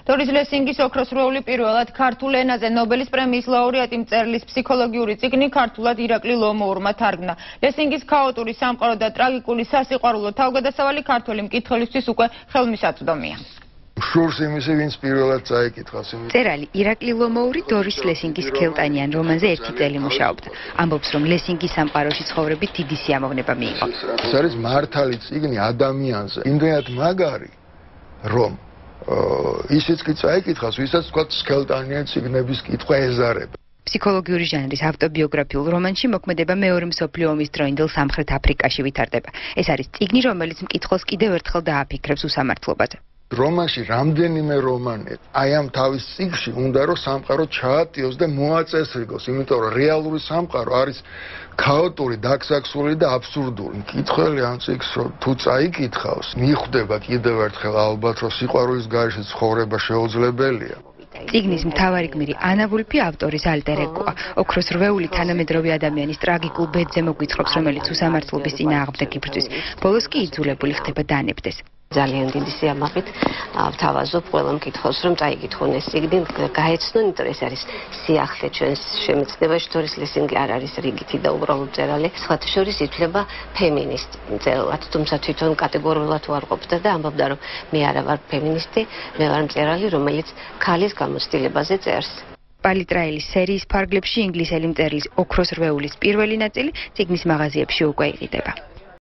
დორის ლესინგის ოქროს რვეული პირველად ქართულ ენაზე ნობელის პრემიის ლაურეატი მწერლის ფსიქოლოგიური წიგნი ქართულად ირაკლი ლომოურმა თარგმნა. ლესინგის ქაოტური სამყარო და ტრაგიკული სასიყვარულო თავგადასავალი ქართველი მკითხველისთვის უკვე ხელმისაწვდომია. შურს იმისი, ვინც პირველად წაიკითხავს. მწერალი ირაკლი ლომოური დორის ლესინგის ქელტანიან რომანზე 1 წელი მუშაობდა. ამბობს, რომ ლესინგის სამყაროში ცხოვრებით დიდი სიამოვნება მიიღო. ეს არის მართალი წიგნი ადამიანზე. იმდენად მაგარი, რომ ისიც კი წაიკითხავს, ვისაც თქვა ქელტანიან წიგნების კითხვა ეზარება. ფსიქოლოგიური ჟანრის ავტობიოგრაფიულ რომანში მოქმედება მეორე მსოფლიო ომის დროინდელ სამხრეთ აფრიკაში ვითარდება. ეს არის წიგნი, რომელიც მკითხველს კიდევ ერთხელ დააფიქრებს უსამართლობაზე. რომანში რამდენიმე რომანი აი ამ თავის წიგნში უნდა რომ სამყარო ჩაატიოს და მოაწესრიგოს, იმიტომ რომ რეალური სამყარო არის ქაოტური, დაკსაქსული და აბსურდული. მკითხველი ამ წიგნს თუ წაიკითხავს, მიხვდება კიდევ ერთხელ ალბათ რომ სიყვარულის გარეშე ცხოვრება შეუძლებელია. წიგნის მთავარი გმირი ანა ვულფი ავტორის ალტერ ეგოა. ოქროს რვეული თანამედროვე ადამიანის ტრაგიკულ ბედზე მოგვიწყობს, რომელიც უსამართლობის წინააღმდეგ იბრძვის. ბოლოს კი იძულებული ხდება დანებდეს. ძალიან დიდი სიამაყით ვთავაზობ ყველა მკითხველს, რომ წაიკითხონ ეს წიგნი, გაეცნონ, იმიტომ ეს არის სიახლე ჩვენს შემეცნებაში. დორის ლესინგი არ არის რიგითი და უბრალოდ მწერალი. სხვათა შორის ითვლება ფემინისტ მწერლად, თუმცა თვითონ კატეგორიულად უარყოფდა და ამბობდა, რომ მე არა ვარ ფემინისტი, მე ვარ მწერალი, რომელიც ქალის გამოცდილებაზე წერს. პალიტრაელის სერიის ფარგლებში ინგლისელი მწერლის ოქროს რვეულის პირველი ნაწილი წიგნის მაღაზიებში უკვე იყიდება.